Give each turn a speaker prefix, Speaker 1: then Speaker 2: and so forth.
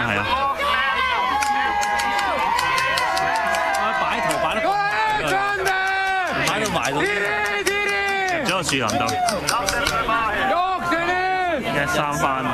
Speaker 1: 啊，係啊。擺圖擺得擺到埋到，入咗個樹林度。1-3番。